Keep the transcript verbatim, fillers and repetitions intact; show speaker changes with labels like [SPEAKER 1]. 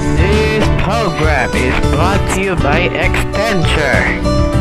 [SPEAKER 1] This program is brought to you by Accenture.